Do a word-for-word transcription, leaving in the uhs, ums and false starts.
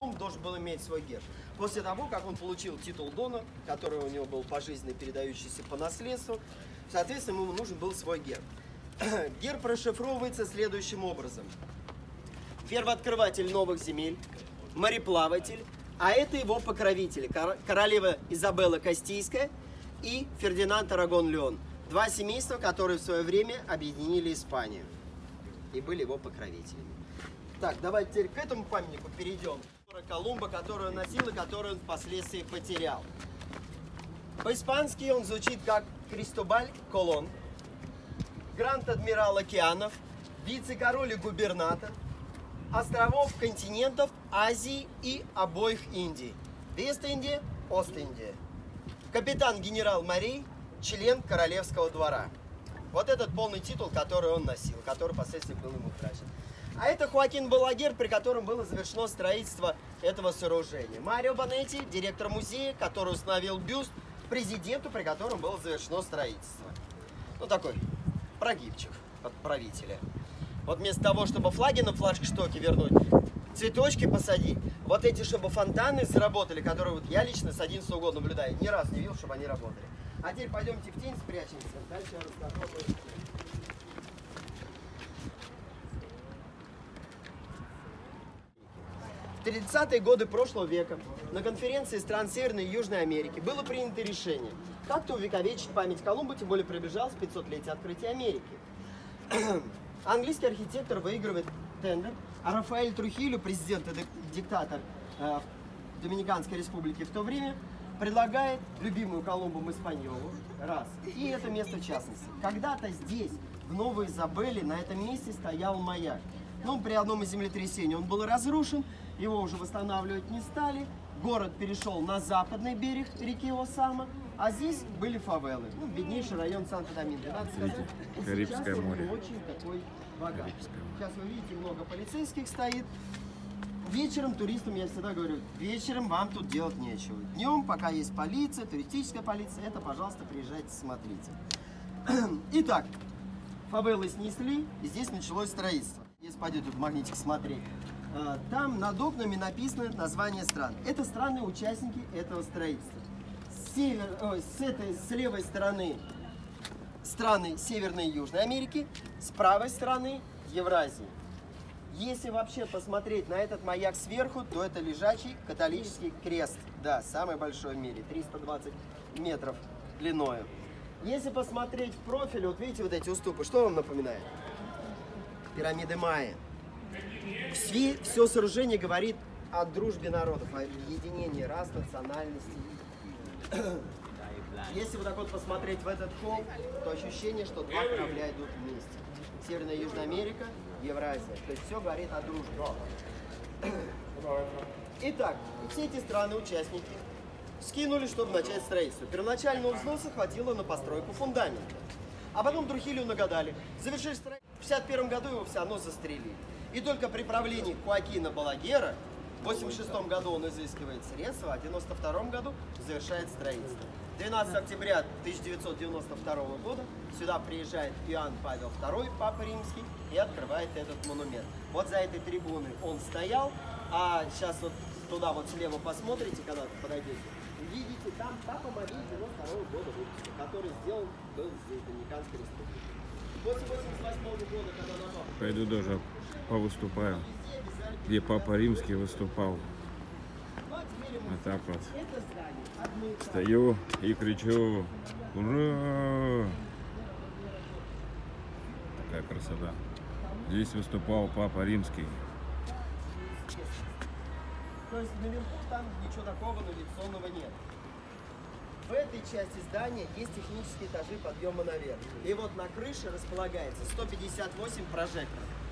Он должен был иметь свой герб. После того, как он получил титул Дона, который у него был пожизненно передающийся по наследству, соответственно, ему нужен был свой герб. Герб расшифровывается следующим образом. Первооткрыватель новых земель, мореплаватель, а это его покровители, королева Изабелла Кастийская и Фердинанд Арагон-Леон. Два семейства, которые в свое время объединили Испанию и были его покровителями. Так, давайте теперь к этому памятнику перейдем. Колумба, которую он носил и которую он впоследствии потерял. По-испански он звучит как Кристобаль Колон, гранд-адмирал океанов, вице-король и губернатор, островов, континентов Азии и обоих Индий. Вест-Индия, Ост-Индия. Капитан-генерал морей, член королевского двора. Вот этот полный титул, который он носил, который впоследствии был ему утрачен. А это Хоакин Балагер, при котором было завершено строительство этого сооружения. Марио Банетти, директор музея, который установил бюст президенту, при котором было завершено строительство. Ну, такой прогибчик от правителя. Вот вместо того, чтобы флаги на флагштоке вернуть, цветочки посадить, вот эти, чтобы фонтаны заработали, которые вот я лично с одиннадцатого года наблюдаю, ни разу не видел, чтобы они работали. А теперь пойдемте в тень, спрячемся. Дальше я расскажу. В тридцатые годы прошлого века на конференции стран Северной и Южной Америки было принято решение как-то увековечить память Колумба, тем более приближалось пятисотлетие открытия Америки. Английский архитектор выигрывает тендер, а Рафаэль Трухильо, президент и диктатор э, Доминиканской республики в то время, предлагает любимую Колумбом Испаньолу, раз, и это место в частности. Когда-то здесь, в Новой Изабелле, на этом месте стоял маяк. Но при одном из землетрясений он был разрушен, его уже восстанавливать не стали. Город перешел на западный берег реки Осама, а здесь были фавелы. Ну, беднейший район Санто-Доминго. Надо сказать, Карибское море. Очень такой богатый. Сейчас вы видите, много полицейских стоит. Вечером туристам, я всегда говорю, вечером вам тут делать нечего. Днем, пока есть полиция, туристическая полиция, это, пожалуйста, приезжайте, смотрите. Итак, фавелы снесли, и здесь началось строительство. Если пойдете в магнитик смотреть, там над окнами написано название стран. Это страны участники этого строительства. С, север, ой, с, этой, с левой стороны страны Северной и Южной Америки, с правой стороны Евразии. Если вообще посмотреть на этот маяк сверху, то это лежачий католический крест. Да, самый большой в мире, триста двадцать метров длиною. Если посмотреть в профиль, вот видите вот эти уступы, что вам напоминает? Пирамиды Майя. Все, все сооружение говорит о дружбе народов, о единении рас, национальностей. Если вот так вот посмотреть в этот холм, то ощущение, что два корабля идут вместе. Северная и Южная Америка, Евразия. То есть все говорит о дружбе. Итак, все эти страны-участники скинули, чтобы начать строительство. Первоначального взноса хватило на постройку фундамента. А потом Трухильо нагадали. Завершили строительство. В пятьдесят первом году его все равно застрелили. И только при правлении Хоакина Балагера в восемьдесят шестом году он изыскивает средства, а в девяносто втором году завершает строительство. двенадцатого октября тысяча девятьсот девяносто второго года сюда приезжает Иоанн Павел второй, Папа Римский, и открывает этот монумент. Вот за этой трибуной он стоял, а сейчас вот туда вот слева посмотрите, когда подойдете, видите, там Папа Мария девяносто второго года выпуска, который сделан был здесь, в Доминиканской республике. После восемьдесят восьмого года, когда напал... Пойду тоже повыступаю, где Папа Римский выступал. Вот так вот. Стою и кричу: ура! Такая красота. Здесь выступал Папа Римский. То есть наверху там ничего такого навигационного нет. В этой части здания есть технические этажи подъема наверх. И вот на крыше располагается сто пятьдесят восемь прожекторов.